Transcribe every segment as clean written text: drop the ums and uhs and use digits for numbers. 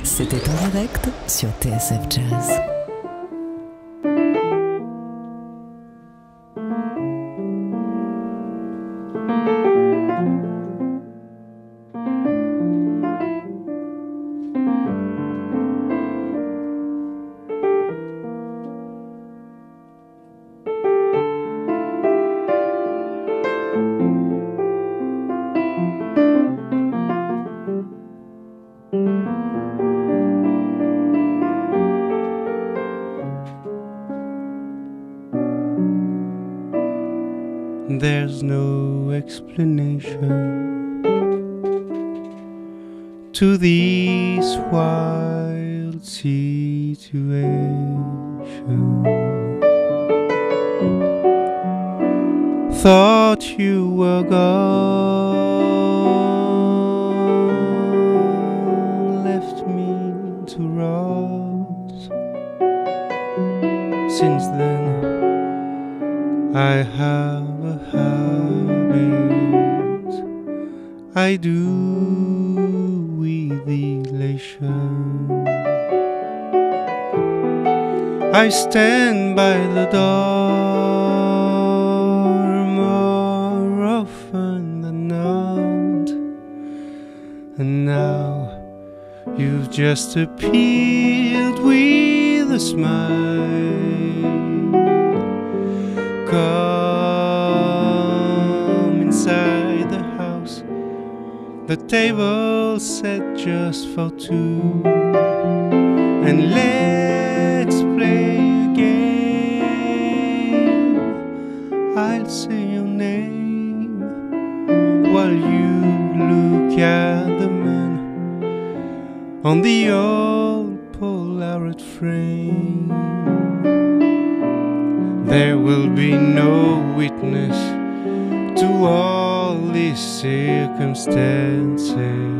C'était en direct sur TSF Jazz. There's no explanation to this wild situation. Thought you were gone, left me to rot. Since then I have a habit I do with elation. I stand by the door more often than not, and now you've just appeared with a smile. Come inside the house, the table set just for two, and let's play a game. I'll say your name while you look at the man on the old Polaroid frame. There will be no witness to all these circumstances.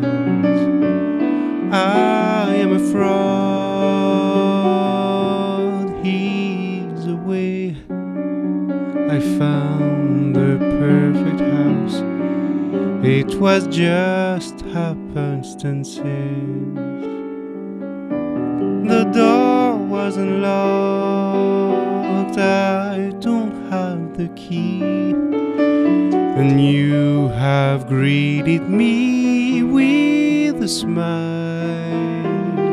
I am a fraud, he's away. I found the perfect house, it was just happenstances. The door wasn't locked, I don't have the key, and you have greeted me with a smile.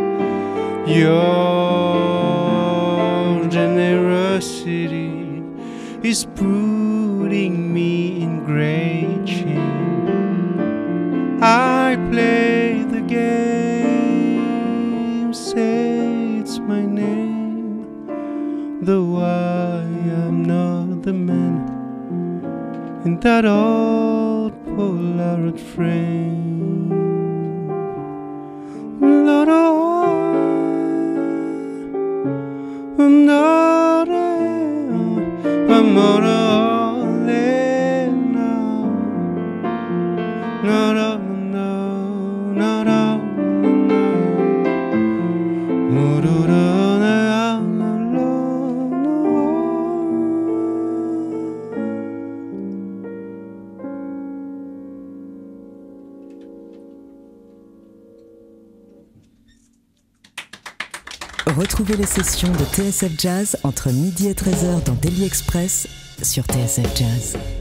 Your generosity is putting me in great shame. I play the game, say it's my name, though I am not the man in that old Polaroid frame. Lord, I'm not alone now. Retrouvez les sessions de TSF Jazz entre midi et 13h dans Daily Express sur TSF Jazz.